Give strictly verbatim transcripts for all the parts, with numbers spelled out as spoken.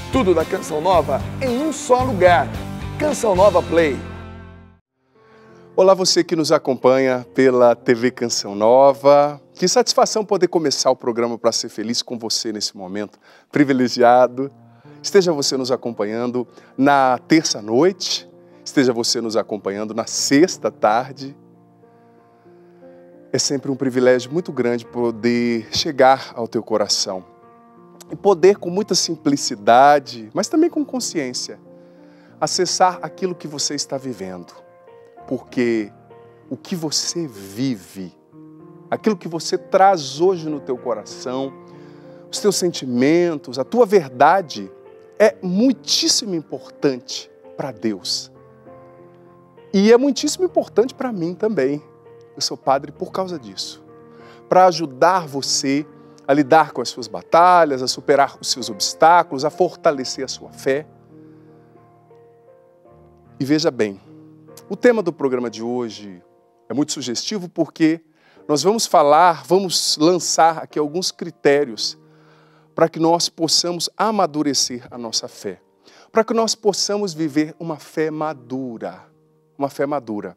Tudo da Canção Nova em um só lugar. Canção Nova Play. Olá, você que nos acompanha pela T V Canção Nova. Que satisfação poder começar o programa para ser feliz com você nesse momento privilegiado. Esteja você nos acompanhando na terça-noite, esteja você nos acompanhando na sexta-tarde. É sempre um privilégio muito grande poder chegar ao teu coração e poder, com muita simplicidade, mas também com consciência, acessar aquilo que você está vivendo. Porque o que você vive, aquilo que você traz hoje no teu coração, os teus sentimentos, a tua verdade, é muitíssimo importante para Deus. E é muitíssimo importante para mim também. Eu sou padre por causa disso. Para ajudar você a lidar com as suas batalhas, a superar os seus obstáculos, a fortalecer a sua fé. E veja bem, o tema do programa de hoje é muito sugestivo porque nós vamos falar, vamos lançar aqui alguns critérios para que nós possamos amadurecer a nossa fé, para que nós possamos viver uma fé madura, uma fé madura.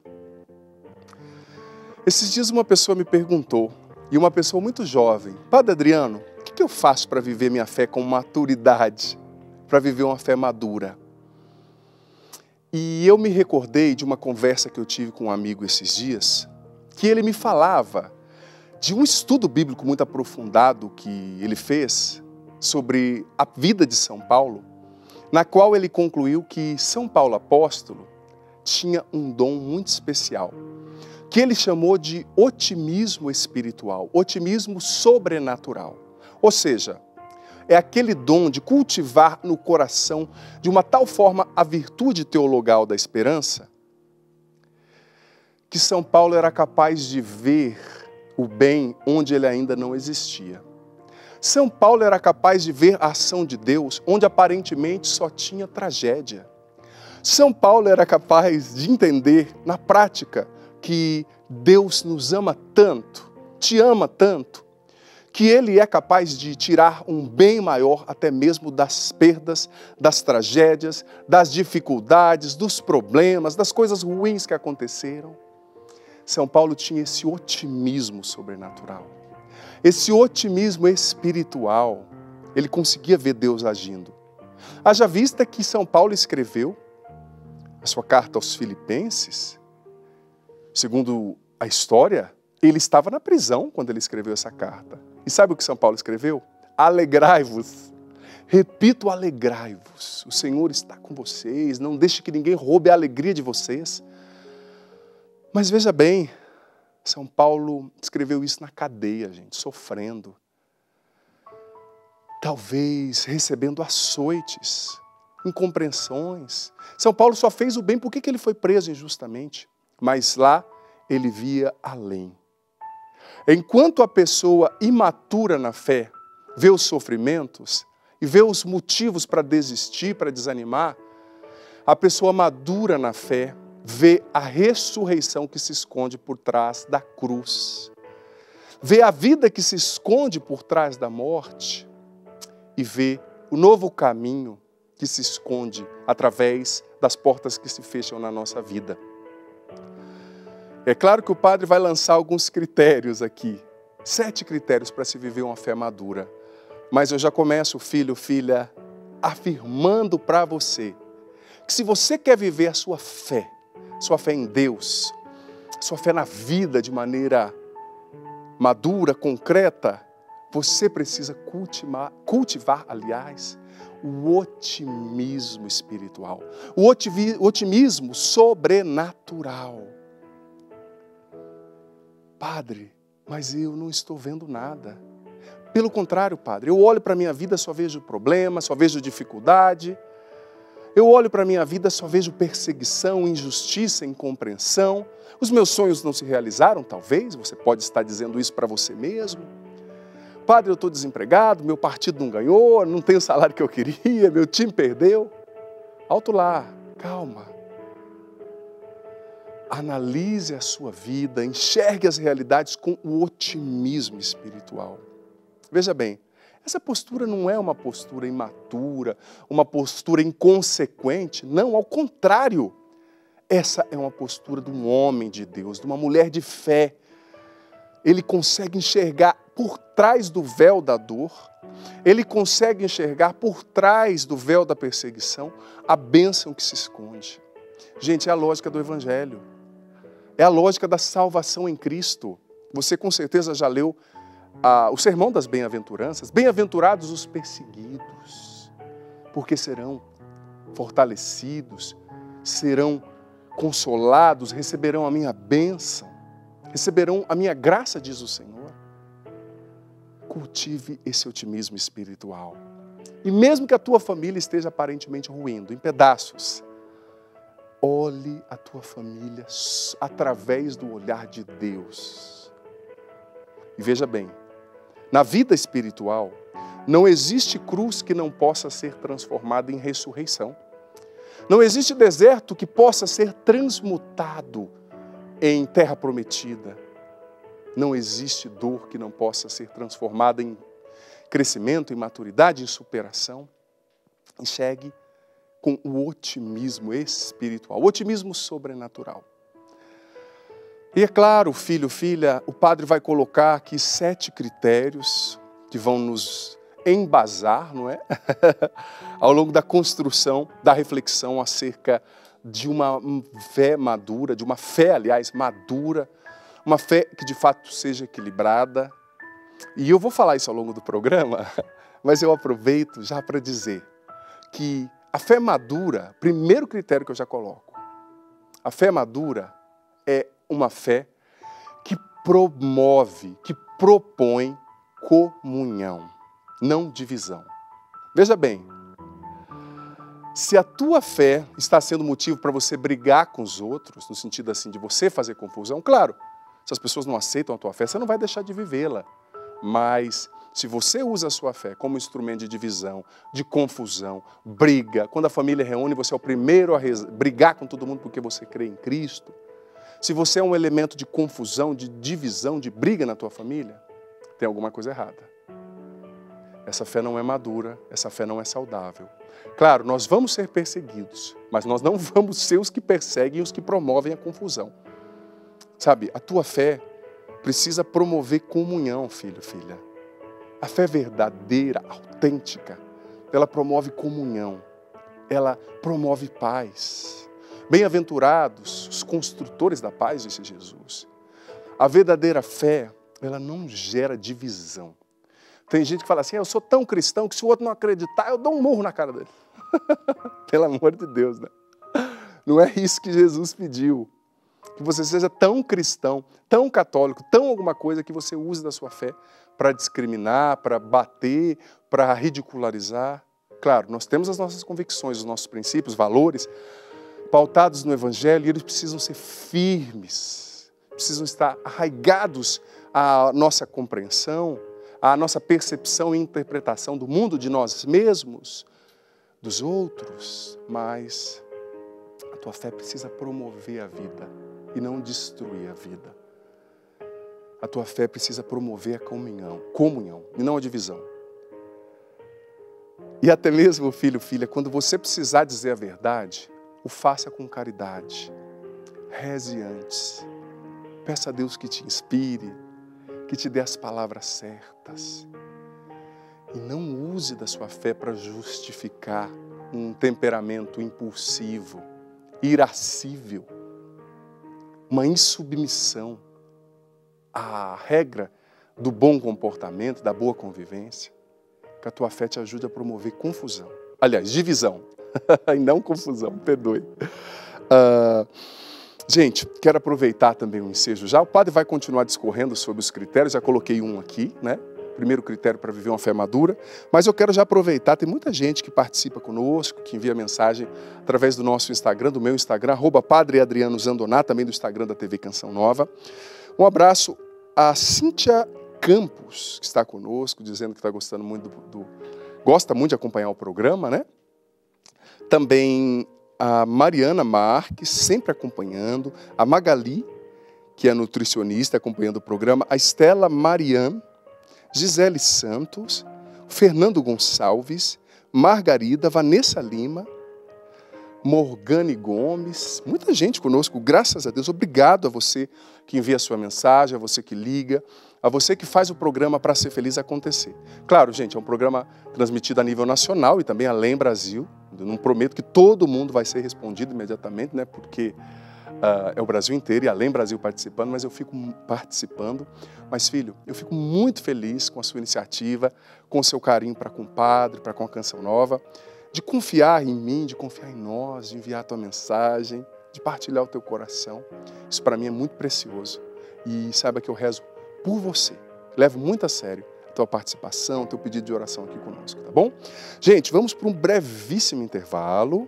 Esses dias uma pessoa me perguntou, e uma pessoa muito jovem, Padre Adriano, o que eu faço para viver minha fé com maturidade, para viver uma fé madura? E eu me recordei de uma conversa que eu tive com um amigo esses dias, que ele me falava de um estudo bíblico muito aprofundado que ele fez sobre a vida de São Paulo, na qual ele concluiu que São Paulo apóstolo tinha um dom muito especial, que ele chamou de otimismo espiritual, otimismo sobrenatural. Ou seja, é aquele dom de cultivar no coração de uma tal forma a virtude teologal da esperança, que São Paulo era capaz de ver o bem onde ele ainda não existia. São Paulo era capaz de ver a ação de Deus onde aparentemente só tinha tragédia. São Paulo era capaz de entender na prática que Deus nos ama tanto, te ama tanto, que Ele é capaz de tirar um bem maior até mesmo das perdas, das tragédias, das dificuldades, dos problemas, das coisas ruins que aconteceram. São Paulo tinha esse otimismo sobrenatural, esse otimismo espiritual. Ele conseguia ver Deus agindo. Haja vista que São Paulo escreveu a sua carta aos Filipenses. Segundo a história, ele estava na prisão quando ele escreveu essa carta. E sabe o que São Paulo escreveu? Alegrai-vos. Repito, alegrai-vos. O Senhor está com vocês. Não deixe que ninguém roube a alegria de vocês. Mas veja bem, São Paulo escreveu isso na cadeia, gente, sofrendo. Talvez recebendo açoites, incompreensões. São Paulo só fez o bem porque que ele foi preso injustamente. Mas lá ele via além. Enquanto a pessoa imatura na fé vê os sofrimentos e vê os motivos para desistir, para desanimar, a pessoa madura na fé vê a ressurreição que se esconde por trás da cruz. Vê a vida que se esconde por trás da morte e vê o novo caminho que se esconde através das portas que se fecham na nossa vida. É claro que o padre vai lançar alguns critérios aqui, sete critérios para se viver uma fé madura. Mas eu já começo, filho, filha, afirmando para você que se você quer viver a sua fé, sua fé em Deus, sua fé na vida de maneira madura, concreta, você precisa cultivar, cultivar, aliás, o otimismo espiritual, o otimismo sobrenatural. Padre, mas eu não estou vendo nada. Pelo contrário, padre, eu olho para a minha vida, só vejo problema, só vejo dificuldade. Eu olho para a minha vida, só vejo perseguição, injustiça, incompreensão. Os meus sonhos não se realizaram, talvez, você pode estar dizendo isso para você mesmo. Padre, eu estou desempregado, meu partido não ganhou, não tenho o salário que eu queria, meu time perdeu. Alto lá, calma. Analise a sua vida, enxergue as realidades com o otimismo espiritual. Veja bem, Essa postura não é uma postura imatura, uma postura inconsequente. Não, ao contrário. Essa é uma postura de um homem de Deus, de uma mulher de fé. Ele consegue enxergar por trás do véu da dor, ele consegue enxergar por trás do véu da perseguição a bênção que se esconde. Gente, é a lógica do Evangelho. É a lógica da salvação em Cristo. Você com certeza já leu ah, o Sermão das Bem-aventuranças. Bem-aventurados os perseguidos, porque serão fortalecidos, serão consolados, receberão a minha bênção, receberão a minha graça, diz o Senhor. Cultive esse otimismo espiritual. E mesmo que a tua família esteja aparentemente ruindo, em pedaços, olhe a tua família através do olhar de Deus. E veja bem, na vida espiritual, não existe cruz que não possa ser transformada em ressurreição. Não existe deserto que possa ser transmutado em terra prometida. Não existe dor que não possa ser transformada em crescimento, em maturidade, em superação. Enxergue com o otimismo espiritual, o otimismo sobrenatural. E é claro, filho, filha, o padre vai colocar aqui sete critérios que vão nos embasar, não é? Ao longo da construção, da reflexão acerca de uma fé madura, de uma fé, aliás, madura, uma fé que de fato seja equilibrada. E eu vou falar isso ao longo do programa, mas eu aproveito já para dizer que a fé madura, primeiro critério que eu já coloco, a fé madura é uma fé que promove, que propõe comunhão, não divisão. Veja bem, se a tua fé está sendo motivo para você brigar com os outros, no sentido assim de você fazer confusão, claro, se as pessoas não aceitam a tua fé, você não vai deixar de vivê-la. Mas se você usa a sua fé como instrumento de divisão, de confusão, briga, quando a família reúne, você é o primeiro a brigar com todo mundo porque você crê em Cristo. Se você é um elemento de confusão, de divisão, de briga na tua família, tem alguma coisa errada. Essa fé não é madura, essa fé não é saudável. Claro, nós vamos ser perseguidos, mas nós não vamos ser os que perseguem e os que promovem a confusão. Sabe, a tua fé precisa promover comunhão, filho, filha. A fé verdadeira, autêntica, ela promove comunhão, ela promove paz. Bem-aventurados os construtores da paz, disse Jesus. A verdadeira fé, ela não gera divisão. Tem gente que fala assim, eu sou tão cristão que se o outro não acreditar, eu dou um murro na cara dele. Pelo amor de Deus, né? Não é isso que Jesus pediu. Que você seja tão cristão, tão católico, tão alguma coisa que você use da sua fé para discriminar, para bater, para ridicularizar. Claro, nós temos as nossas convicções, os nossos princípios, valores, pautados no Evangelho, e eles precisam ser firmes, precisam estar arraigados à nossa compreensão, à nossa percepção e interpretação do mundo, de nós mesmos, dos outros, mas a tua fé precisa promover a vida e não destruir a vida. A tua fé precisa promover a comunhão, comunhão e não a divisão. E até mesmo, filho, filha, quando você precisar dizer a verdade, o faça com caridade. Reze antes. Peça a Deus que te inspire, que te dê as palavras certas. E não use da sua fé para justificar um temperamento impulsivo, irascível, uma insubmissão à regra do bom comportamento, da boa convivência. Que a tua fé te ajude a promover confusão. Aliás, divisão. E não confusão, perdoe. Uh, gente, quero aproveitar também o ensejo já. O padre vai continuar discorrendo sobre os critérios. Já coloquei um aqui, né? Primeiro critério para viver uma fé madura. Mas eu quero já aproveitar. Tem muita gente que participa conosco, que envia mensagem através do nosso Instagram, do meu Instagram, arroba Padre Adriano Zandoná, também do Instagram da T V Canção Nova. Um abraço a Cíntia Campos, que está conosco, dizendo que está gostando muito do, do... gosta muito de acompanhar o programa, né? Também a Mariana Marques, sempre acompanhando. A Magali, que é nutricionista, acompanhando o programa. A Estela Marian, Gisele Santos, Fernando Gonçalves, Margarida, Vanessa Lima, Morgane Gomes, muita gente conosco, graças a Deus. Obrigado a você que envia a sua mensagem, a você que liga, a você que faz o programa Para Ser Feliz acontecer. Claro, gente, é um programa transmitido a nível nacional e também além Brasil. Eu não prometo que todo mundo vai ser respondido imediatamente, né? Porque uh, é o Brasil inteiro e além Brasil participando, mas eu fico participando. Mas, filho, eu fico muito feliz com a sua iniciativa, com o seu carinho para com o Padre, para com a Canção Nova, de confiar em mim, de confiar em nós, de enviar a tua mensagem, de partilhar o teu coração. Isso para mim é muito precioso. E saiba que eu rezo por você. Levo muito a sério a tua participação, o teu pedido de oração aqui conosco, tá bom? Gente, vamos para um brevíssimo intervalo.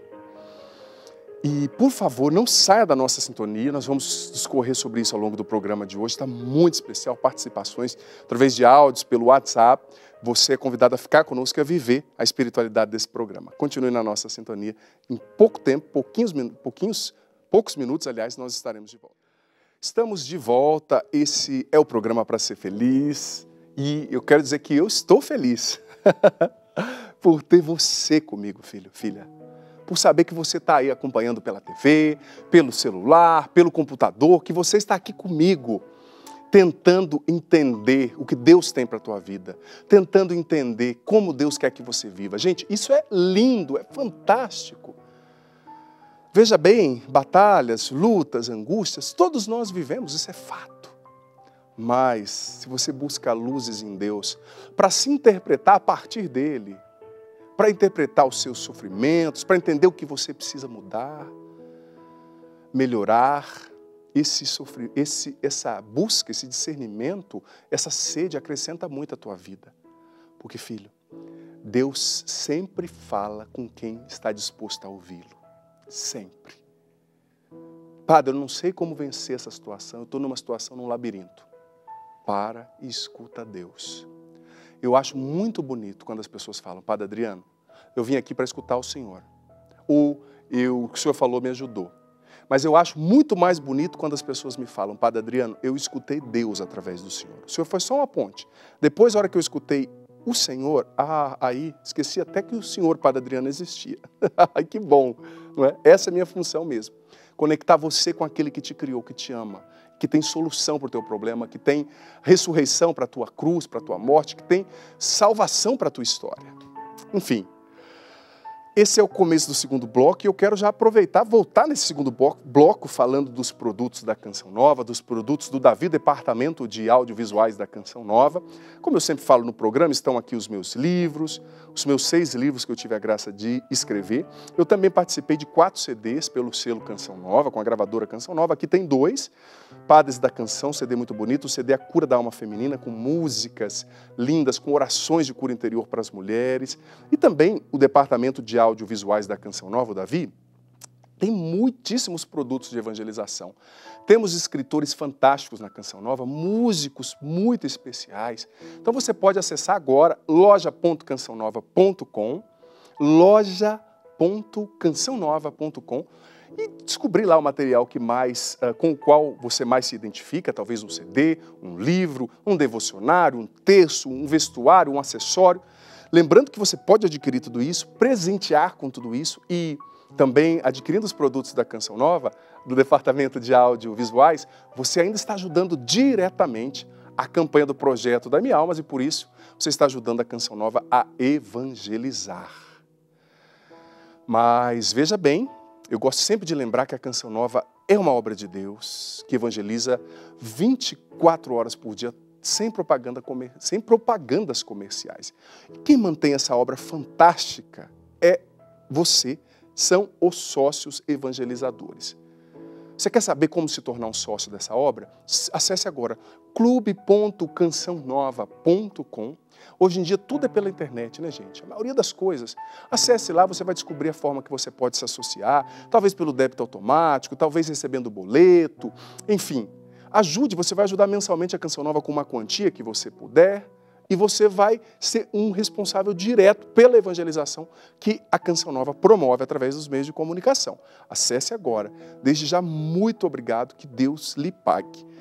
E, por favor, não saia da nossa sintonia, nós vamos discorrer sobre isso ao longo do programa de hoje. Está muito especial, participações através de áudios, pelo WhatsApp. Você é convidado a ficar conosco e a viver a espiritualidade desse programa. Continue na nossa sintonia. Em pouco tempo, pouquinhos, pouquinhos, poucos minutos, aliás, nós estaremos de volta. Estamos de volta, esse é o programa Para Ser Feliz. E eu quero dizer que eu estou feliz por ter você comigo, filho, filha. Por saber que você está aí acompanhando pela T V, pelo celular, pelo computador, que você está aqui comigo, tentando entender o que Deus tem para a tua vida, tentando entender como Deus quer que você viva. Gente, isso é lindo, é fantástico. Veja bem, batalhas, lutas, angústias, todos nós vivemos, isso é fato. Mas, se você busca luzes em Deus, para se interpretar a partir dele, para interpretar os seus sofrimentos, para entender o que você precisa mudar, melhorar, esse sofrer, esse, essa busca, esse discernimento, essa sede acrescenta muito à tua vida. Porque, filho, Deus sempre fala com quem está disposto a ouvi-lo. Sempre. Padre, eu não sei como vencer essa situação, eu estou numa situação, num labirinto. Para e escuta Deus. Eu acho muito bonito quando as pessoas falam, Padre Adriano, eu vim aqui para escutar o Senhor. Ou eu, o que o Senhor falou me ajudou. Mas eu acho muito mais bonito quando as pessoas me falam, Padre Adriano, eu escutei Deus através do Senhor. O Senhor foi só uma ponte. Depois, a hora que eu escutei o Senhor, ah, aí esqueci até que o Senhor, Padre Adriano, existia. Ai, que bom, não é? Essa é a minha função mesmo. Conectar você com aquele que te criou, que te ama, que tem solução para o teu problema, que tem ressurreição para a tua cruz, para a tua morte, que tem salvação para a tua história. Enfim, esse é o começo do segundo bloco e eu quero já aproveitar, voltar nesse segundo bloco falando dos produtos da Canção Nova, dos produtos do Davi, Departamento de Audiovisuais da Canção Nova. Como eu sempre falo no programa, estão aqui os meus livros, os meus seis livros que eu tive a graça de escrever. Eu também participei de quatro C Ds pelo selo Canção Nova, com a gravadora Canção Nova. Aqui tem dois, Padres da Canção, C D muito bonito, o C D A Cura da Alma Feminina, com músicas lindas, com orações de cura interior para as mulheres. E também o Departamento de Audiovisuais da Canção Nova, o Davi, tem muitíssimos produtos de evangelização. Temos escritores fantásticos na Canção Nova, músicos muito especiais. Então você pode acessar agora loja ponto canção nova ponto com, loja ponto canção nova ponto com e descobrir lá o material que mais, uh, com o qual você mais se identifica, talvez um C D, um livro, um devocionário, um texto, um vestuário, um acessório. Lembrando que você pode adquirir tudo isso, presentear com tudo isso e também adquirindo os produtos da Canção Nova, do Departamento de Audiovisuais, você ainda está ajudando diretamente a campanha do projeto da Minha Almas e por isso você está ajudando a Canção Nova a evangelizar. Mas veja bem, eu gosto sempre de lembrar que a Canção Nova é uma obra de Deus que evangeliza vinte e quatro horas por dia, sem propaganda comer... sem propagandas comerciais. Quem mantém essa obra fantástica é você, são os sócios evangelizadores. Você quer saber como se tornar um sócio dessa obra? Acesse agora clube ponto canção nova ponto com. Hoje em dia tudo é pela internet, né, gente? A maioria das coisas. Acesse lá, você vai descobrir a forma que você pode se associar, talvez pelo débito automático, talvez recebendo boleto, enfim. Ajude, você vai ajudar mensalmente a Canção Nova com uma quantia que você puder e você vai ser um responsável direto pela evangelização que a Canção Nova promove através dos meios de comunicação. Acesse agora. Desde já, muito obrigado, que Deus lhe pague.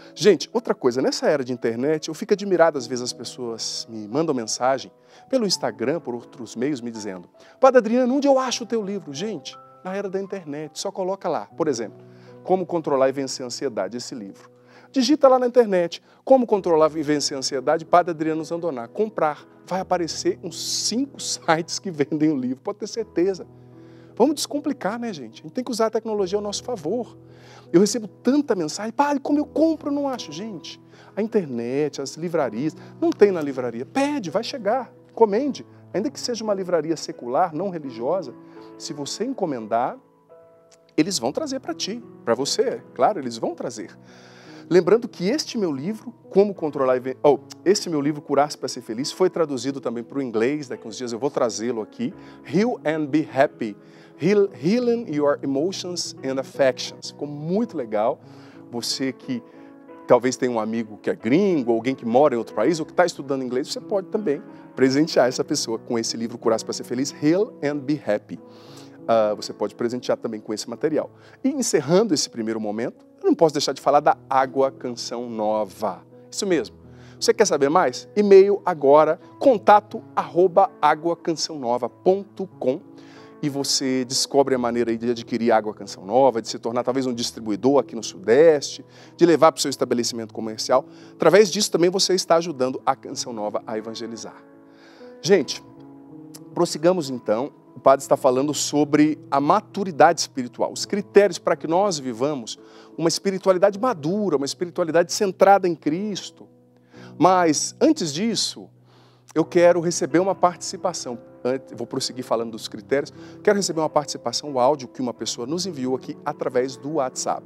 Gente, outra coisa, nessa era de internet, eu fico admirado, às vezes as pessoas me mandam mensagem pelo Instagram, por outros meios, me dizendo: Padre Adriano, onde eu acho o teu livro? Gente, na era da internet, só coloca lá, por exemplo, Como Controlar e Vencer a Ansiedade, esse livro. Digita lá na internet, Como Controlar e Vencer a Ansiedade, Padre Adriano Zandoná, comprar. Vai aparecer uns cinco sites que vendem o livro, pode ter certeza. Vamos descomplicar, né, gente? A gente tem que usar a tecnologia ao nosso favor. Eu recebo tanta mensagem: Padre, como eu compro, eu não acho. Gente, a internet, as livrarias, não tem na livraria. Pede, vai chegar, encomende. Ainda que seja uma livraria secular, não religiosa, se você encomendar, eles vão trazer para ti, para você, claro, eles vão trazer. Lembrando que este meu livro, Como Controlar e Vencer... Oh, este meu livro, Curar-se para Ser Feliz, foi traduzido também para o inglês, daqui uns dias eu vou trazê-lo aqui. Heal and Be Happy. Heal, Healing Your Emotions and Affections. Ficou muito legal. Você que talvez tenha um amigo que é gringo, ou alguém que mora em outro país, ou que está estudando inglês, você pode também presentear essa pessoa com esse livro, Curar-se para Ser Feliz, Heal and Be Happy. Uh, você pode presentear também com esse material. E encerrando esse primeiro momento, eu não posso deixar de falar da Água Canção Nova. Isso mesmo. Você quer saber mais? E-mail agora, contato arroba água canção nova ponto com, e você descobre a maneira de adquirir Água Canção Nova, de se tornar talvez um distribuidor aqui no Sudeste, de levar para o seu estabelecimento comercial. Através disso também você está ajudando a Canção Nova a evangelizar. Gente, prossigamos então. O padre está falando sobre a maturidade espiritual, os critérios para que nós vivamos uma espiritualidade madura, uma espiritualidade centrada em Cristo. Mas, antes disso, eu quero receber uma participação. Vou prosseguir falando dos critérios. Quero receber uma participação, o áudio que uma pessoa nos enviou aqui através do WhatsApp.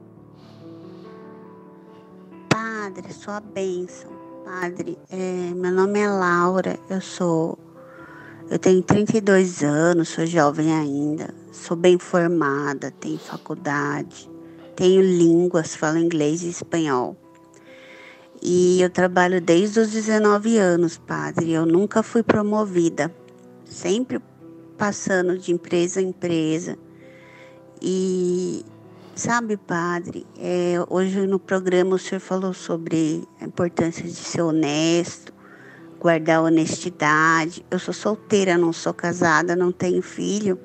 Padre, sua bênção. Padre, é, meu nome é Laura, eu sou... Eu tenho trinta e dois anos, sou jovem ainda, sou bem formada, tenho faculdade, tenho línguas, falo inglês e espanhol. E eu trabalho desde os dezenove anos, padre, eu nunca fui promovida, sempre passando de empresa em empresa. E, sabe, padre, é, hoje no programa o senhor falou sobre a importância de ser honesto, guardar a honestidade. Eu sou solteira, não sou casada, não tenho filho.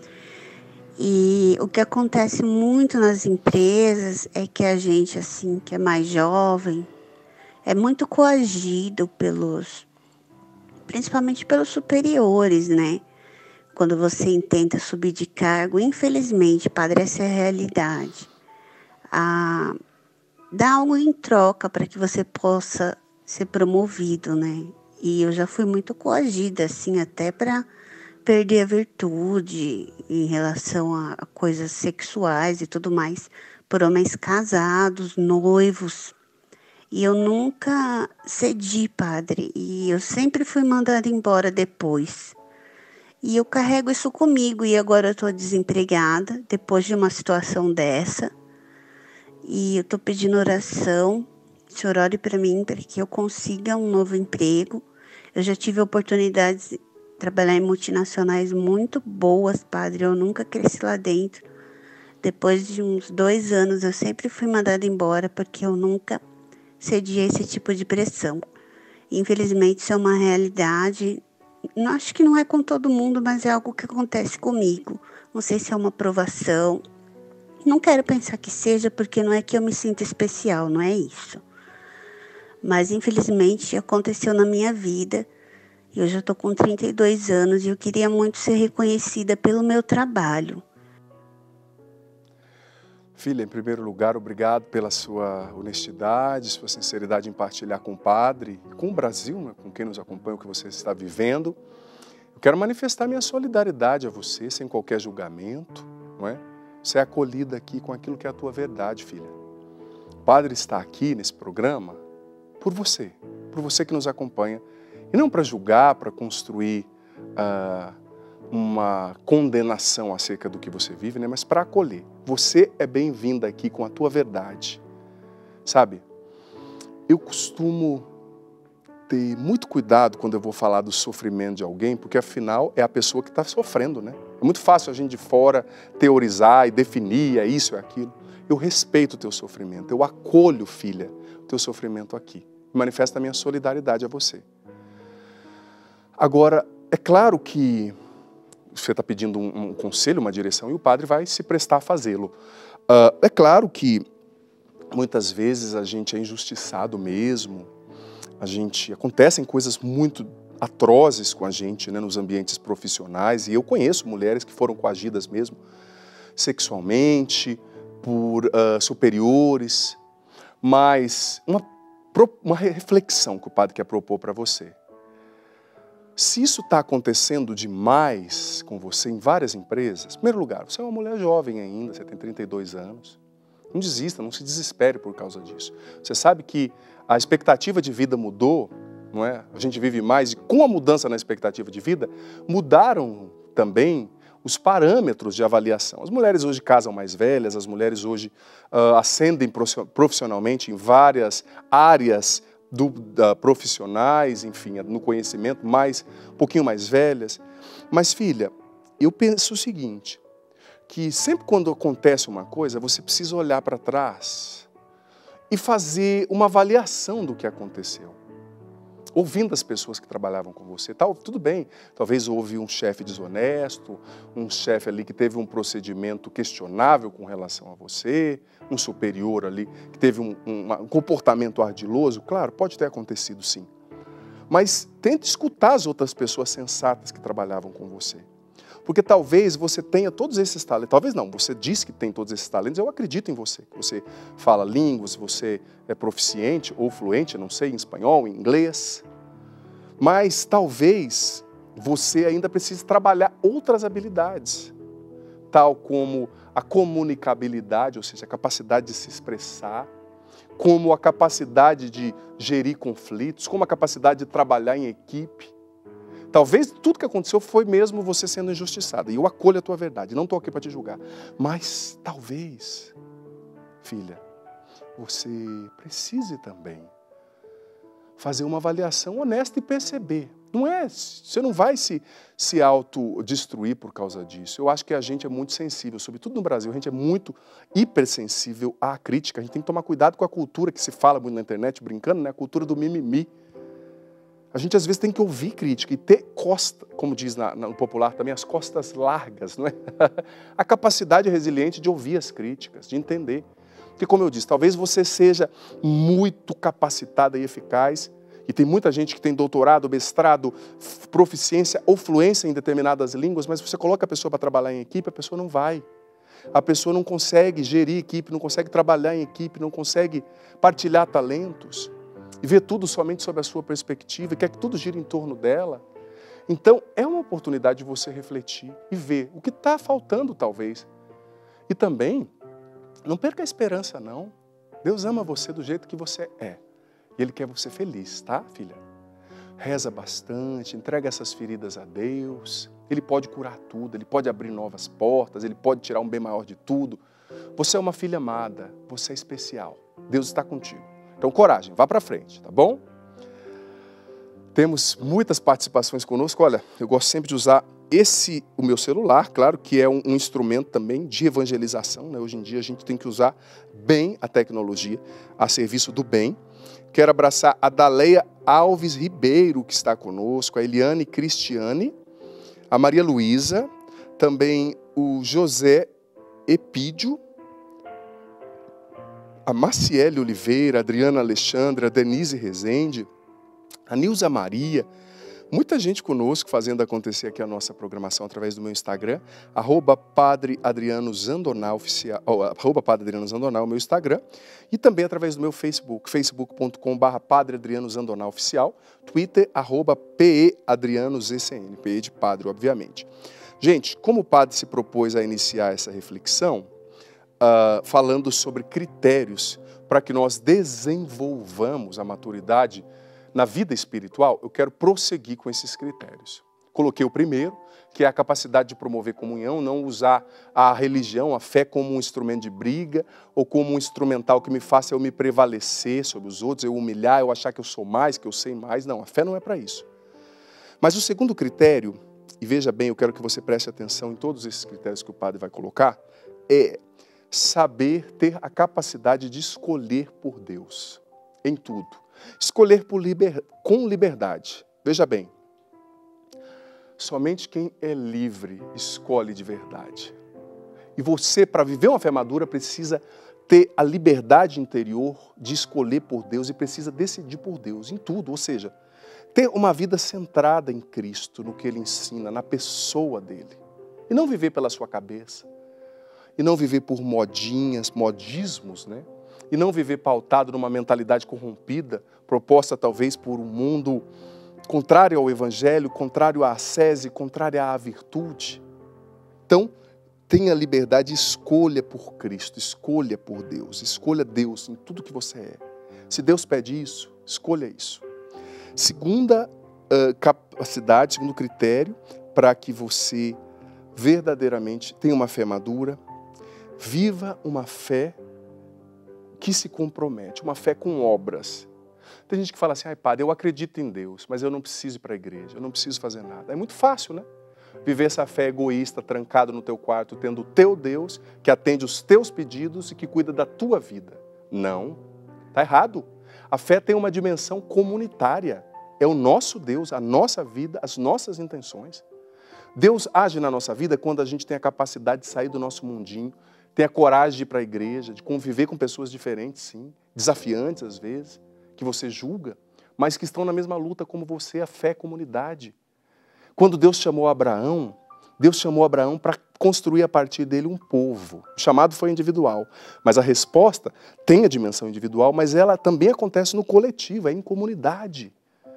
E o que acontece muito nas empresas é que a gente, assim, que é mais jovem, é muito coagido pelos, principalmente pelos superiores, né? Quando você tenta subir de cargo, infelizmente, padre, essa é a realidade. Ah, dá algo em troca para que você possa ser promovido, né? E eu já fui muito coagida, assim, até para perder a virtude em relação a, a coisas sexuais e tudo mais, por homens casados, noivos. E eu nunca cedi, padre, e eu sempre fui mandada embora depois. E eu carrego isso comigo, e agora eu estou desempregada, depois de uma situação dessa. E eu estou pedindo oração, o senhor ore para mim, para que eu consiga um novo emprego. Eu já tive oportunidades de trabalhar em multinacionais muito boas, padre. Eu nunca cresci lá dentro. Depois de uns dois anos, eu sempre fui mandada embora porque eu nunca cedi a esse tipo de pressão. Infelizmente, isso é uma realidade. Não, acho que não é com todo mundo, mas é algo que acontece comigo. Não sei se é uma aprovação. Não quero pensar que seja, porque não é que eu me sinta especial, não é isso. Mas, infelizmente, aconteceu na minha vida. Eu já estou com trinta e dois anos e eu queria muito ser reconhecida pelo meu trabalho. Filha, em primeiro lugar, obrigado pela sua honestidade, sua sinceridade em partilhar com o Padre, com o Brasil, né, com quem nos acompanha, o que você está vivendo. Eu quero manifestar minha solidariedade a você, sem qualquer julgamento, não é? Você é acolhida aqui com aquilo que é a tua verdade, filha. O Padre está aqui nesse programa por você, por você que nos acompanha. E não para julgar, para construir uh, uma condenação acerca do que você vive, né? Mas para acolher. Você é bem-vinda aqui com a tua verdade. Sabe, eu costumo ter muito cuidado quando eu vou falar do sofrimento de alguém, porque afinal é a pessoa que está sofrendo, né? É muito fácil a gente de fora teorizar e definir, é isso, é aquilo. Eu respeito o teu sofrimento, eu acolho, filha, teu sofrimento aqui. Manifesta a minha solidariedade a você. Agora, é claro que você está pedindo um, um conselho, uma direção, e o padre vai se prestar a fazê-lo. Uh, é claro que muitas vezes a gente é injustiçado mesmo, a gente, acontecem coisas muito atrozes com a gente, né, nos ambientes profissionais, e eu conheço mulheres que foram coagidas mesmo sexualmente, por uh, superiores, mas uma, uma reflexão que o padre quer propor para você. Se isso está acontecendo demais com você em várias empresas, em primeiro lugar, você é uma mulher jovem ainda, você tem trinta e dois anos, não desista, não se desespere por causa disso. Você sabe que a expectativa de vida mudou, não é? A gente vive mais, e com a mudança na expectativa de vida, mudaram também os parâmetros de avaliação. As mulheres hoje casam mais velhas, as mulheres hoje uh, ascendem profissionalmente em várias áreas do, da, profissionais, enfim, no conhecimento, mais, um pouquinho mais velhas. Mas, filha, eu penso o seguinte, que sempre quando acontece uma coisa, você precisa olhar para trás e fazer uma avaliação do que aconteceu. Ouvindo as pessoas que trabalhavam com você, tal, tudo bem, talvez houve um chefe desonesto, um chefe ali que teve um procedimento questionável com relação a você, um superior ali que teve um, um, um comportamento ardiloso, claro, pode ter acontecido sim. Mas tente escutar as outras pessoas sensatas que trabalhavam com você. Porque talvez você tenha todos esses talentos, talvez não, você diz que tem todos esses talentos, eu acredito em você, que você fala línguas, você é proficiente ou fluente, não sei, em espanhol, em inglês, mas talvez você ainda precise trabalhar outras habilidades, tal como a comunicabilidade, ou seja, a capacidade de se expressar, como a capacidade de gerir conflitos, como a capacidade de trabalhar em equipe. Talvez tudo que aconteceu foi mesmo você sendo injustiçada. E eu acolho a tua verdade, não estou aqui para te julgar. Mas talvez, filha, você precise também fazer uma avaliação honesta e perceber. Não é, você não vai se, se autodestruir por causa disso. Eu acho que a gente é muito sensível, sobretudo no Brasil, a gente é muito hipersensível à crítica. A gente tem que tomar cuidado com a cultura que se fala muito na internet, brincando, né? A cultura do mimimi. A gente às vezes tem que ouvir crítica e ter costa, como diz na, no popular também, as costas largas, não é? A capacidade resiliente de ouvir as críticas, de entender. Porque, como eu disse, talvez você seja muito capacitada e eficaz, e tem muita gente que tem doutorado, mestrado, proficiência ou fluência em determinadas línguas, mas você coloca a pessoa para trabalhar em equipe, a pessoa não vai. A pessoa não consegue gerir equipe, não consegue trabalhar em equipe, não consegue partilhar talentos. E ver tudo somente sob a sua perspectiva, e quer que tudo gire em torno dela. Então, é uma oportunidade de você refletir e ver o que está faltando, talvez. E também, não perca a esperança, não. Deus ama você do jeito que você é. E Ele quer você feliz, tá, filha? Reza bastante, entrega essas feridas a Deus. Ele pode curar tudo, Ele pode abrir novas portas, Ele pode tirar um bem maior de tudo. Você é uma filha amada, você é especial. Deus está contigo. Então, coragem, vá para frente, tá bom? Temos muitas participações conosco. Olha, eu gosto sempre de usar esse, o meu celular, claro que é um, um instrumento também de evangelização, né? Hoje em dia a gente tem que usar bem a tecnologia a serviço do bem. Quero abraçar a Daleia Alves Ribeiro, que está conosco, a Eliane Cristiane, a Maria Luísa, também o José Epídio, a Maciele Oliveira, a Adriana Alexandra, a Denise Rezende, a Nilza Maria, muita gente conosco fazendo acontecer aqui a nossa programação através do meu Instagram, arroba Padre Adriano Zandonal, oficial, oh, arroba Padre Adriano Zandonal, meu Instagram, e também através do meu Facebook, facebook ponto com barra Padre Adriano Zandonal Oficial, Twitter, arroba P E Adriano Z C N, P E de Padre, obviamente. Gente, como o Padre se propôs a iniciar essa reflexão, Uh, falando sobre critérios para que nós desenvolvamos a maturidade na vida espiritual, eu quero prosseguir com esses critérios. Coloquei o primeiro, que é a capacidade de promover comunhão, não usar a religião, a fé como um instrumento de briga ou como um instrumental que me faça eu me prevalecer sobre os outros, eu humilhar, eu achar que eu sou mais, que eu sei mais. Não, a fé não é para isso. Mas o segundo critério, e veja bem, eu quero que você preste atenção em todos esses critérios que o padre vai colocar, é saber ter a capacidade de escolher por Deus. em tudo. Escolher por liber... com liberdade. Veja bem, somente quem é livre escolhe de verdade. E você, para viver uma fé madura, precisa ter a liberdade interior de escolher por Deus e precisa decidir por Deus em tudo. Ou seja, ter uma vida centrada em Cristo, no que Ele ensina, na pessoa dEle. E não viver pela sua cabeça. E não viver por modinhas, modismos, né? E não viver pautado numa mentalidade corrompida, proposta talvez por um mundo contrário ao Evangelho, contrário à ascese, contrário à virtude. Então, tenha liberdade, escolha por Cristo, escolha por Deus, escolha Deus em tudo que você é. Se Deus pede isso, escolha isso. Segunda uh, capacidade, segundo critério, para que você verdadeiramente tenha uma fé madura, viva uma fé que se compromete, uma fé com obras. Tem gente que fala assim, ai padre, eu acredito em Deus, mas eu não preciso ir para a igreja, eu não preciso fazer nada. É muito fácil, né? Viver essa fé egoísta, trancado no teu quarto, tendo o teu Deus, que atende os teus pedidos e que cuida da tua vida. Não, está errado. A fé tem uma dimensão comunitária. É o nosso Deus, a nossa vida, as nossas intenções. Deus age na nossa vida quando a gente tem a capacidade de sair do nosso mundinho, tem a coragem de ir para a igreja, de conviver com pessoas diferentes, sim, desafiantes às vezes, que você julga, mas que estão na mesma luta como você, a fé é comunidade. Quando Deus chamou Abraão, Deus chamou Abraão para construir a partir dele um povo. O chamado foi individual, mas a resposta tem a dimensão individual, mas ela também acontece no coletivo, é em comunidade,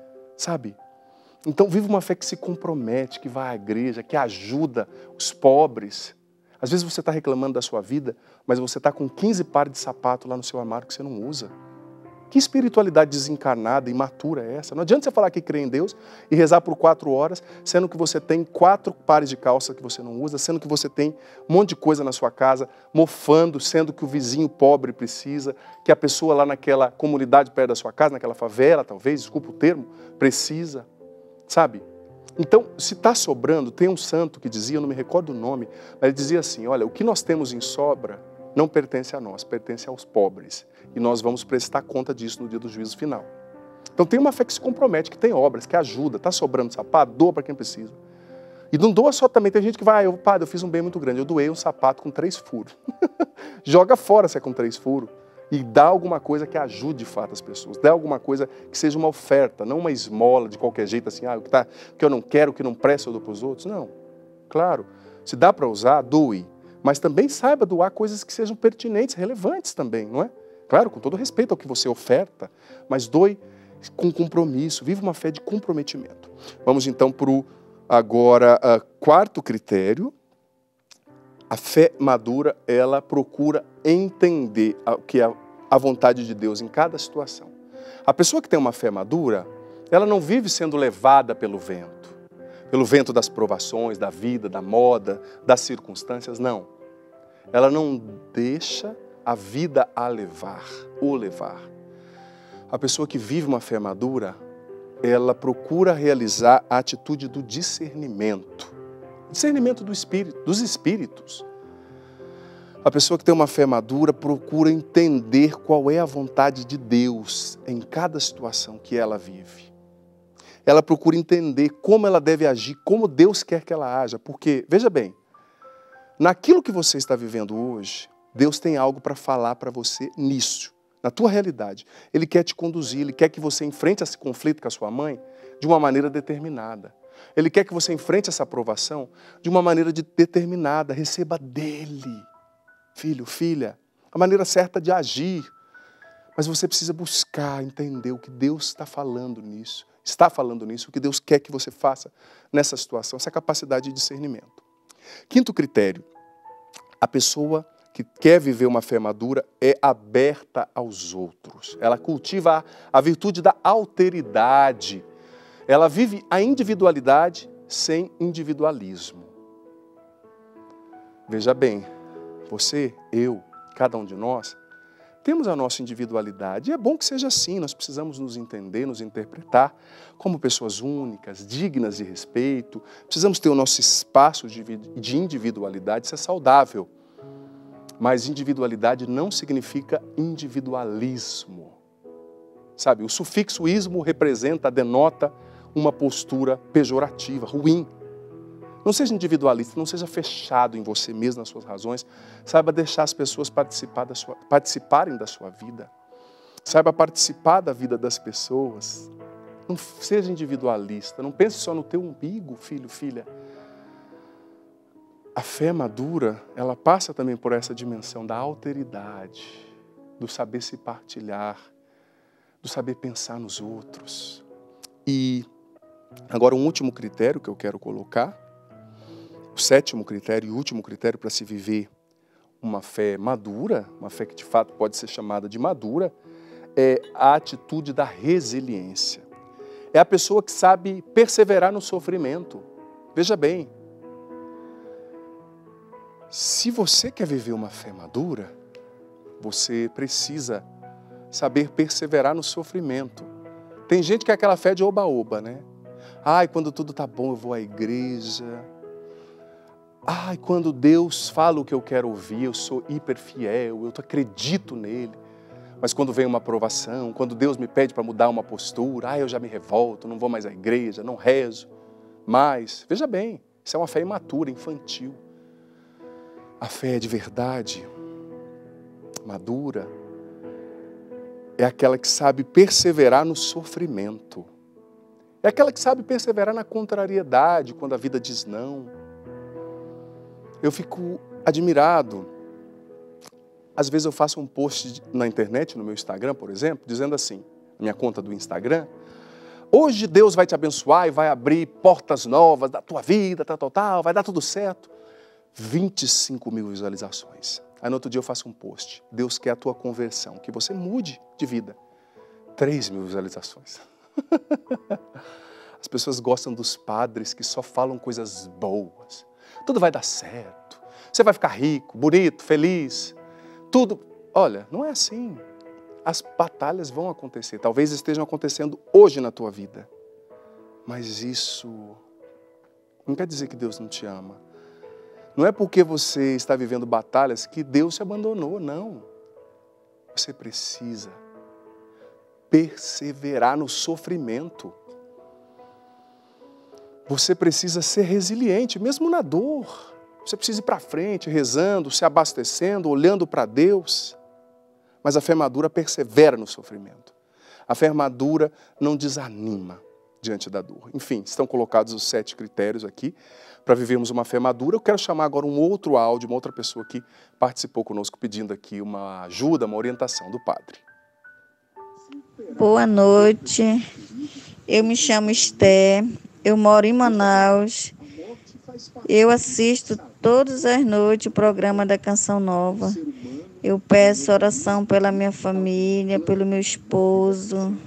sabe? Então vive uma fé que se compromete, que vai à igreja, que ajuda os pobres. Às vezes você está reclamando da sua vida, mas você está com quinze pares de sapato lá no seu armário que você não usa. Que espiritualidade desencarnada, imatura é essa? Não adianta você falar que crê em Deus e rezar por quatro horas, sendo que você tem quatro pares de calça que você não usa, sendo que você tem um monte de coisa na sua casa, mofando, sendo que o vizinho pobre precisa, que a pessoa lá naquela comunidade perto da sua casa, naquela favela, talvez, desculpa o termo, precisa, sabe? Então, se está sobrando, tem um santo que dizia, eu não me recordo o nome, mas ele dizia assim, olha, o que nós temos em sobra não pertence a nós, pertence aos pobres. E nós vamos prestar conta disso no dia do juízo final. Então tem uma fé que se compromete, que tem obras, que ajuda, está sobrando sapato, doa para quem precisa. E não doa só também, tem gente que vai, ah, eu, padre, eu fiz um bem muito grande, eu doei um sapato com três furos. Joga fora se é com três furos. E dá alguma coisa que ajude de fato as pessoas. Dá alguma coisa que seja uma oferta, não uma esmola de qualquer jeito, assim, ah, o que, tá, o que eu não quero, o que não presta, eu dou para os outros. Não, claro, se dá para usar, doe. Mas também saiba doar coisas que sejam pertinentes, relevantes também, não é? Claro, com todo respeito ao que você oferta, mas doe com compromisso, viva uma fé de comprometimento. Vamos então para o agora uh, quarto critério. A fé madura, ela procura entender o que é a vontade de Deus em cada situação. A pessoa que tem uma fé madura, ela não vive sendo levada pelo vento, pelo vento das provações, da vida, da moda, das circunstâncias, não. Ela não deixa a vida a levar, o levar. A pessoa que vive uma fé madura, ela procura realizar a atitude do discernimento. Discernimento do espírito, dos espíritos. A pessoa que tem uma fé madura procura entender qual é a vontade de Deus em cada situação que ela vive. Ela procura entender como ela deve agir, como Deus quer que ela haja. Porque, veja bem, naquilo que você está vivendo hoje, Deus tem algo para falar para você nisso, na tua realidade. Ele quer te conduzir, Ele quer que você enfrente esse conflito com a sua mãe de uma maneira determinada. Ele quer que você enfrente essa aprovação de uma maneira de determinada. Receba dEle, filho, filha, a maneira certa de agir. Mas você precisa buscar, entender o que Deus está falando nisso. Está falando nisso, o que Deus quer que você faça nessa situação. Essa capacidade de discernimento. Quinto critério. A pessoa que quer viver uma fé madura é aberta aos outros. Ela cultiva a, a virtude da alteridade. Ela vive a individualidade sem individualismo. Veja bem, você, eu, cada um de nós, temos a nossa individualidade. E é bom que seja assim, nós precisamos nos entender, nos interpretar como pessoas únicas, dignas de respeito. Precisamos ter o nosso espaço de individualidade, isso é saudável. Mas individualidade não significa individualismo. Sabe, o sufixo ismo representa, denota uma postura pejorativa, ruim. Não seja individualista, não seja fechado em você mesmo, nas suas razões. Saiba deixar as pessoas participar da sua, participarem da sua vida. Saiba participar da vida das pessoas. Não seja individualista, não pense só no teu umbigo, filho, filha. A fé madura, ela passa também por essa dimensão da alteridade, do saber se partilhar, do saber pensar nos outros. E agora um último critério que eu quero colocar, o sétimo critério e último critério para se viver uma fé madura, uma fé que de fato pode ser chamada de madura, é a atitude da resiliência. É a pessoa que sabe perseverar no sofrimento. Veja bem, se você quer viver uma fé madura, você precisa saber perseverar no sofrimento. Tem gente que é aquela fé de oba-oba, né? Ai, quando tudo tá bom eu vou à igreja. Ai, quando Deus fala o que eu quero ouvir, eu sou hiper fiel, eu acredito nele. Mas quando vem uma aprovação, quando Deus me pede para mudar uma postura, ai, eu já me revolto, não vou mais à igreja, não rezo. Mas, veja bem, isso é uma fé imatura, infantil. A fé de verdade, madura, é aquela que sabe perseverar no sofrimento. É aquela que sabe perseverar na contrariedade, quando a vida diz não. Eu fico admirado. Às vezes eu faço um post na internet, no meu Instagram, por exemplo, dizendo assim, na minha conta do Instagram, hoje Deus vai te abençoar e vai abrir portas novas da tua vida, tal, tal, tal, vai dar tudo certo. vinte e cinco mil visualizações. Aí no outro dia eu faço um post. Deus quer a tua conversão, que você mude de vida. três mil visualizações. As pessoas gostam dos padres que só falam coisas boas. Tudo vai dar certo. Você vai ficar rico, bonito, feliz. Tudo. Olha, não é assim. As batalhas vão acontecer. Talvez estejam acontecendo hoje na tua vida. Mas isso não quer dizer que Deus não te ama. Não é porque você está vivendo batalhas que Deus te abandonou, não. Você precisa perseverar no sofrimento. Você precisa ser resiliente, mesmo na dor. Você precisa ir para frente, rezando, se abastecendo, olhando para Deus. Mas a fé madura persevera no sofrimento. A fé madura não desanima diante da dor. Enfim, estão colocados os sete critérios aqui para vivermos uma fé madura. Eu quero chamar agora um outro áudio, uma outra pessoa que participou conosco pedindo aqui uma ajuda, uma orientação do padre. Boa noite, eu me chamo Esté, eu moro em Manaus. Eu assisto todas as noites o programa da Canção Nova. Eu peço oração pela minha família, pelo meu esposo,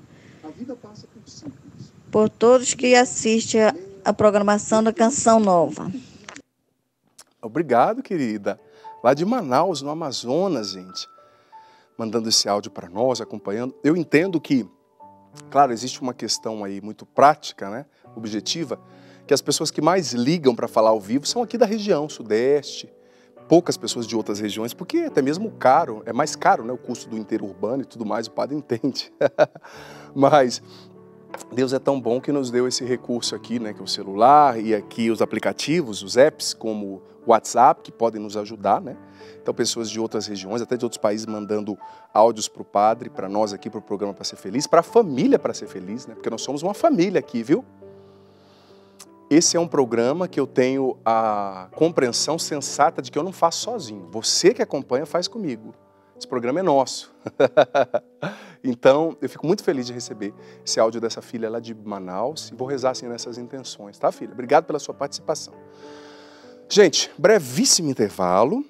por todos que assistem a, a programação da Canção Nova. Obrigado, querida. Lá de Manaus, no Amazonas, gente. Mandando esse áudio para nós, acompanhando. Eu entendo que, claro, existe uma questão aí muito prática, né, objetiva, que as pessoas que mais ligam para falar ao vivo são aqui da região, sudeste, poucas pessoas de outras regiões, porque é até mesmo caro, é mais caro, né, o custo do interurbano e tudo mais, o padre entende. Mas Deus é tão bom que nos deu esse recurso aqui, né, que é o celular, e aqui os aplicativos, os apps, como o WhatsApp, que podem nos ajudar, né? Então, pessoas de outras regiões, até de outros países, mandando áudios para o padre, para nós aqui, para o programa Para Ser Feliz, para a família Para Ser Feliz, né? Porque nós somos uma família aqui, viu? Esse é um programa que eu tenho a compreensão sensata de que eu não faço sozinho. Você que acompanha faz comigo. Esse programa é nosso. Então, eu fico muito feliz de receber esse áudio dessa filha lá de Manaus e vou rezar assim nessas intenções, tá, filha? Obrigado pela sua participação. Gente, brevíssimo intervalo.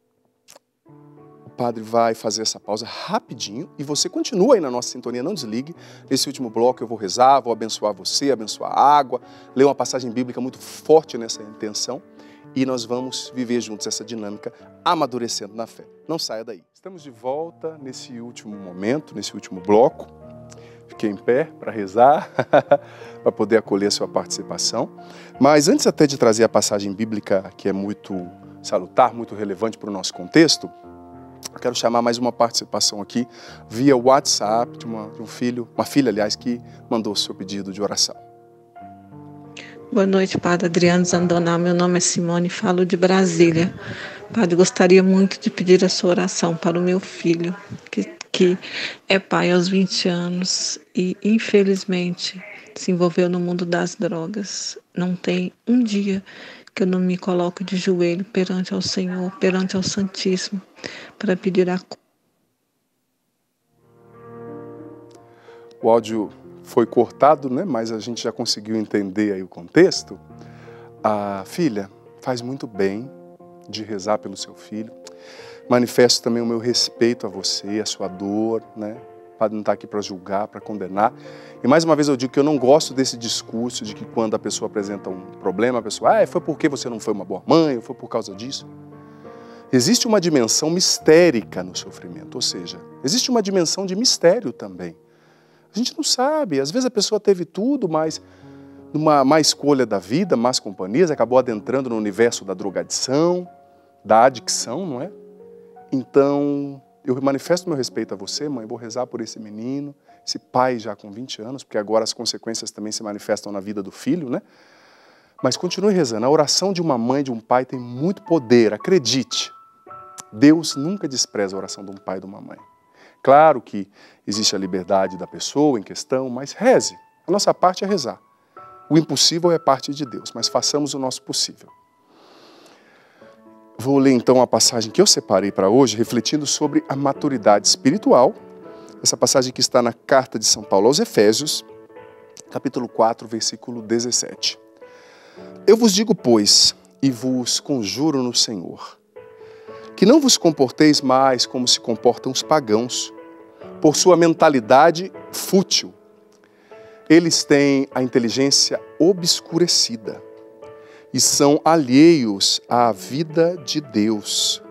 O padre vai fazer essa pausa rapidinho e você continua aí na nossa sintonia, não desligue. Nesse último bloco eu vou rezar, vou abençoar você, abençoar a água, ler uma passagem bíblica muito forte nessa intenção e nós vamos viver juntos essa dinâmica, amadurecendo na fé. Não saia daí. Estamos de volta nesse último momento, nesse último bloco. Fiquei em pé para rezar, para poder acolher a sua participação. Mas antes até de trazer a passagem bíblica, que é muito salutar, muito relevante para o nosso contexto, Eu quero chamar mais uma participação aqui via WhatsApp de, uma, de um filho, uma filha, aliás, que mandou o seu pedido de oração. Boa noite, Padre Adriano Zandonal. Meu nome é Simone, falo de Brasília. Padre, gostaria muito de pedir a sua oração para o meu filho, que, que é pai aos vinte anos e, infelizmente, se envolveu no mundo das drogas. Não tem um dia que eu não me coloco de joelho perante ao Senhor, perante ao Santíssimo, para pedir a... O áudio foi cortado, né? Mas a gente já conseguiu entender aí o contexto. A filha faz muito bem de rezar pelo seu filho. Manifesto também o meu respeito a você, a sua dor, né? O padre não está aqui para julgar, para condenar. E mais uma vez eu digo que eu não gosto desse discurso de que quando a pessoa apresenta um problema, a pessoa, ah, foi porque você não foi uma boa mãe, ou foi por causa disso. Existe uma dimensão mistérica no sofrimento, ou seja, existe uma dimensão de mistério também. A gente não sabe, às vezes a pessoa teve tudo, mas numa má escolha da vida, más companhias, acabou adentrando no universo da drogadição, da adicção, não é? Então, eu manifesto meu respeito a você, mãe, vou rezar por esse menino, esse pai já com vinte anos, porque agora as consequências também se manifestam na vida do filho, né? Mas continue rezando, a oração de uma mãe, de um pai tem muito poder, acredite. Deus nunca despreza a oração de um pai e de uma mãe. Claro que existe a liberdade da pessoa em questão, mas reze. A nossa parte é rezar. O impossível é parte de Deus, mas façamos o nosso possível. Vou ler então a passagem que eu separei para hoje, refletindo sobre a maturidade espiritual. Essa passagem que está na carta de São Paulo aos Efésios, capítulo quatro, versículo dezessete. Eu vos digo, pois, e vos conjuro no Senhor, que não vos comporteis mais como se comportam os pagãos, por sua mentalidade fútil. Eles têm a inteligência obscurecida e são alheios à vida de Deus.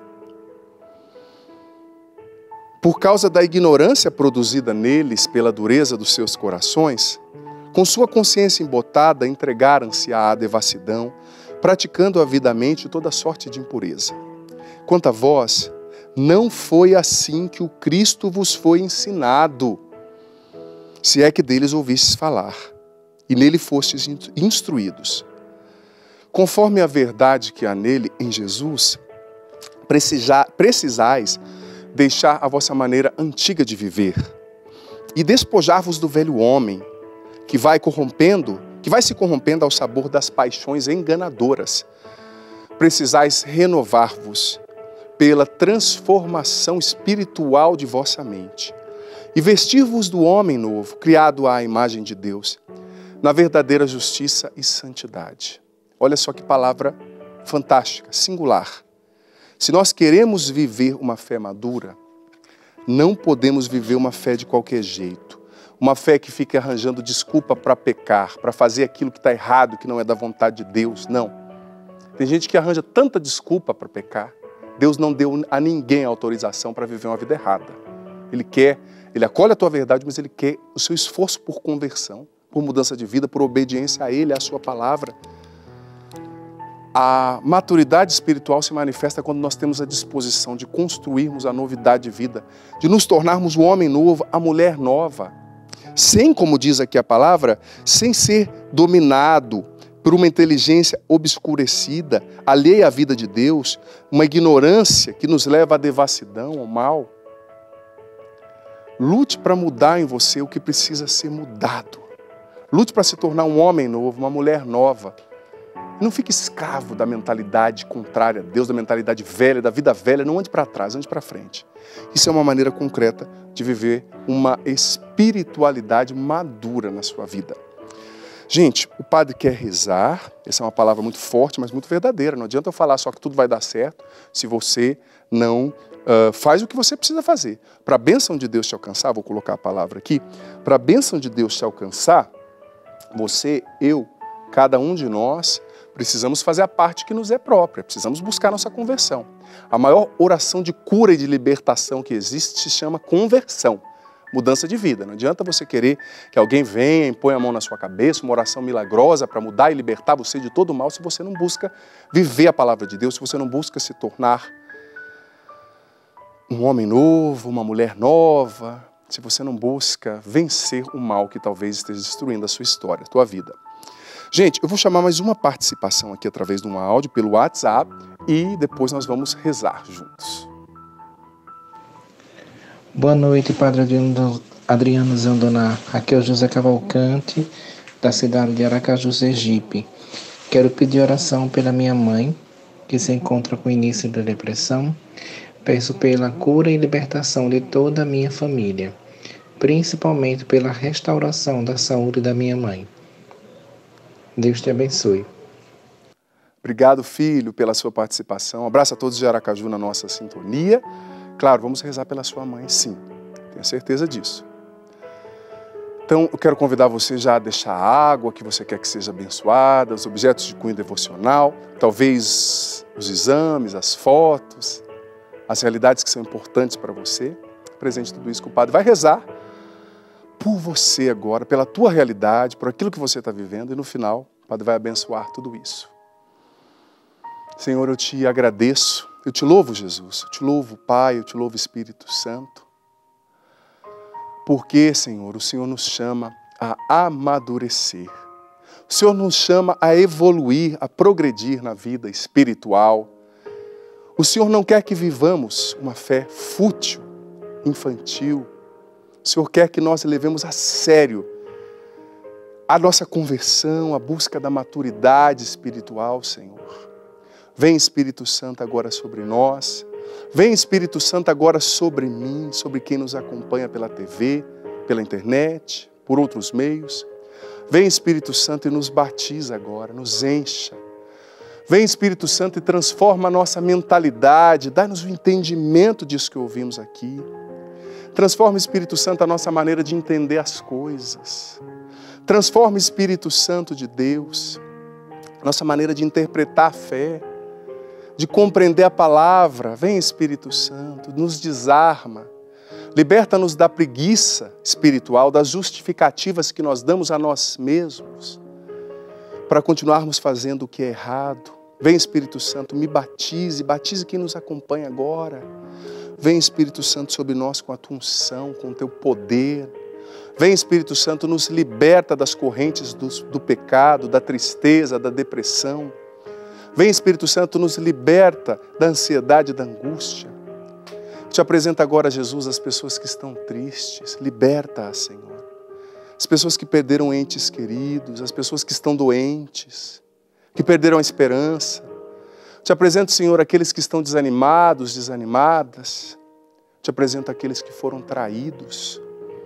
Por causa da ignorância produzida neles pela dureza dos seus corações, com sua consciência embotada, entregaram-se à devassidão, praticando avidamente toda sorte de impureza. Quanto a vós, não foi assim que o Cristo vos foi ensinado, se é que deles ouvistes falar, e nele fostes instruídos. Conforme a verdade que há nele, em Jesus, precisais deixar a vossa maneira antiga de viver e despojar-vos do velho homem, que vai corrompendo, que vai se corrompendo ao sabor das paixões enganadoras. Precisais renovar-vos pela transformação espiritual de vossa mente e vestir-vos do homem novo, criado à imagem de Deus, na verdadeira justiça e santidade. Olha só que palavra fantástica, singular. Se nós queremos viver uma fé madura, não podemos viver uma fé de qualquer jeito. Uma fé que fica arranjando desculpa para pecar, para fazer aquilo que está errado, que não é da vontade de Deus. Não. Tem gente que arranja tanta desculpa para pecar. Deus não deu a ninguém autorização para viver uma vida errada. Ele quer, ele acolhe a tua verdade, mas ele quer o seu esforço por conversão, por mudança de vida, por obediência a ele, à sua palavra. A maturidade espiritual se manifesta quando nós temos a disposição de construirmos a novidade de vida, de nos tornarmos o homem novo, a mulher nova, sem, como diz aqui a palavra, sem ser dominado por uma inteligência obscurecida, alheia à vida de Deus, uma ignorância que nos leva à devassidão, ao mal. Lute para mudar em você o que precisa ser mudado. Lute para se tornar um homem novo, uma mulher nova. Não fique escravo da mentalidade contrária a Deus, da mentalidade velha, da vida velha. Não ande para trás, ande para frente. Isso é uma maneira concreta de viver uma espiritualidade madura na sua vida. Gente, o padre quer rezar. Essa é uma palavra muito forte, mas muito verdadeira. Não adianta eu falar só que tudo vai dar certo se você não uh, faz o que você precisa fazer. Para a bênção de Deus te alcançar, vou colocar a palavra aqui, para a bênção de Deus te alcançar, você, eu, cada um de nós, precisamos fazer a parte que nos é própria, precisamos buscar nossa conversão. A maior oração de cura e de libertação que existe se chama conversão, mudança de vida. Não adianta você querer que alguém venha e põe a mão na sua cabeça, uma oração milagrosa para mudar e libertar você de todo o mal, se você não busca viver a palavra de Deus, se você não busca se tornar um homem novo, uma mulher nova, se você não busca vencer o mal que talvez esteja destruindo a sua história, a tua vida. Gente, eu vou chamar mais uma participação aqui através de um áudio pelo WhatsApp e depois nós vamos rezar juntos. Boa noite, Padre Adriano Zandoná. Aqui é o José Cavalcante, da cidade de Aracaju, Sergipe. Quero pedir oração pela minha mãe, que se encontra com o início da depressão. Peço pela cura e libertação de toda a minha família, principalmente pela restauração da saúde da minha mãe. Deus te abençoe. Obrigado, filho, pela sua participação. Um abraço a todos de Aracaju na nossa sintonia. Claro, vamos rezar pela sua mãe, sim. Tenho certeza disso. Então, eu quero convidar você já a deixar a água que você quer que seja abençoada, os objetos de cunho devocional, talvez os exames, as fotos, as realidades que são importantes para você. Presente tudo isso que o Padre vai rezar por você agora, pela tua realidade, por aquilo que você está vivendo, e no final o Padre vai abençoar tudo isso. Senhor, eu te agradeço, eu te louvo, Jesus, eu te louvo, Pai, eu te louvo, Espírito Santo, porque, Senhor, o Senhor nos chama a amadurecer, o Senhor nos chama a evoluir, a progredir na vida espiritual. O Senhor não quer que vivamos uma fé fútil, infantil. O Senhor quer que nós levemos a sério a nossa conversão, a busca da maturidade espiritual, Senhor. Vem, Espírito Santo, agora sobre nós. Vem, Espírito Santo, agora sobre mim, sobre quem nos acompanha pela T V, pela internet, por outros meios. Vem, Espírito Santo, e nos batiza agora, nos encha. Vem, Espírito Santo, e transforma a nossa mentalidade, dá-nos o entendimento disso que ouvimos aqui. Transforma, Espírito Santo, a nossa maneira de entender as coisas. Transforma, Espírito Santo de Deus, a nossa maneira de interpretar a fé, de compreender a palavra. Vem, Espírito Santo, nos desarma. Liberta-nos da preguiça espiritual, das justificativas que nós damos a nós mesmos, para continuarmos fazendo o que é errado. Vem, Espírito Santo, me batize, batize quem nos acompanha agora. Vem, Espírito Santo, sobre nós com a tua unção, com o teu poder. Vem, Espírito Santo, nos liberta das correntes do, do pecado, da tristeza, da depressão. Vem, Espírito Santo, nos liberta da ansiedade, da angústia. Te apresento agora, Jesus, as pessoas que estão tristes. Liberta-as, Senhor. As pessoas que perderam entes queridos, as pessoas que estão doentes, que perderam a esperança. Te apresento, Senhor, aqueles que estão desanimados, desanimadas. Te apresento aqueles que foram traídos,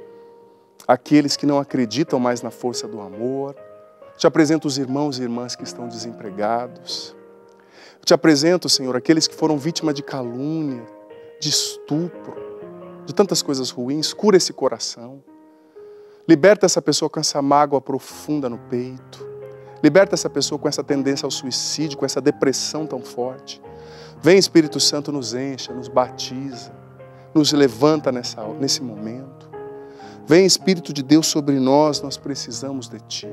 aqueles que não acreditam mais na força do amor. Te apresento os irmãos e irmãs que estão desempregados. Te apresento, Senhor, aqueles que foram vítimas de calúnia, de estupro, de tantas coisas ruins. Cura esse coração. Liberta essa pessoa com essa mágoa profunda no peito. Liberta essa pessoa com essa tendência ao suicídio, com essa depressão tão forte. Vem, Espírito Santo, nos encha, nos batiza, nos levanta nessa, nesse momento. Vem, Espírito de Deus, sobre nós, nós precisamos de Ti.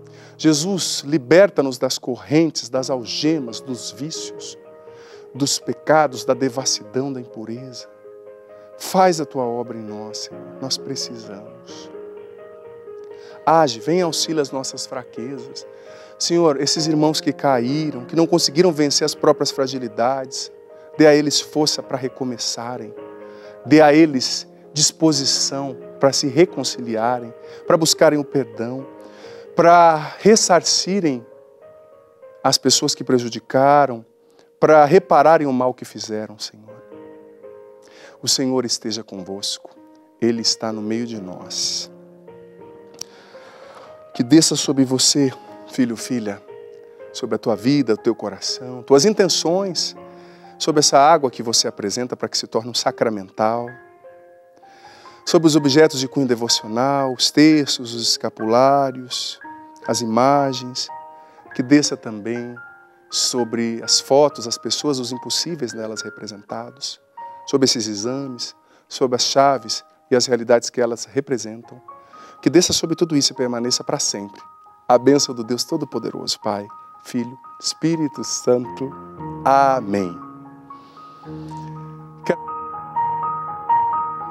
Jesus, liberta-nos das correntes, das algemas, dos vícios, dos pecados, da devassidão, da impureza. Faz a Tua obra em nós, Senhor, nós precisamos. Age, vem auxílio às nossas fraquezas. Senhor, esses irmãos que caíram, que não conseguiram vencer as próprias fragilidades, dê a eles força para recomeçarem. Dê a eles disposição para se reconciliarem, para buscarem o perdão, para ressarcirem as pessoas que prejudicaram, para repararem o mal que fizeram, Senhor. O Senhor esteja convosco, Ele está no meio de nós. Que desça sobre você, filho, filha, sobre a tua vida, o teu coração, tuas intenções, sobre essa água que você apresenta para que se torne um sacramental, sobre os objetos de cunho devocional, os terços, os escapulários, as imagens, que desça também sobre as fotos, as pessoas, os impossíveis nelas representados, sobre esses exames, sobre as chaves e as realidades que elas representam. Que desça sobre tudo isso e permaneça para sempre. A bênção do Deus Todo-Poderoso, Pai, Filho, Espírito Santo. Amém.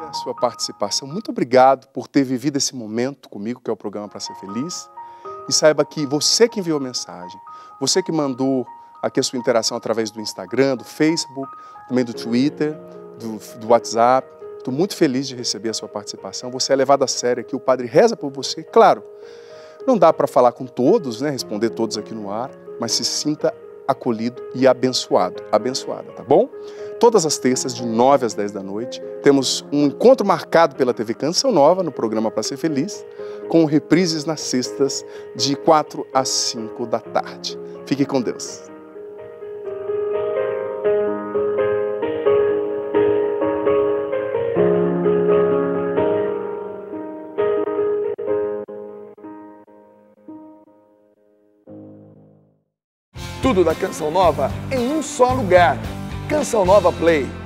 a sua participação. Muito obrigado por ter vivido esse momento comigo, que é o programa Para Ser Feliz. E saiba que você que enviou mensagem, você que mandou aqui a sua interação através do Instagram, do Facebook, também do Twitter, do, do WhatsApp. Estou muito feliz de receber a sua participação. Você é levado a sério aqui, o Padre reza por você. Claro, não dá para falar com todos, né, responder todos aqui no ar, mas se sinta acolhido e abençoado, abençoada, tá bom? Todas as terças, de nove às dez da noite, temos um encontro marcado pela T V Canção Nova, no programa Para Ser Feliz, com reprises nas sextas, de quatro às cinco da tarde. Fique com Deus. Tudo da Canção Nova em um só lugar. Canção Nova Play.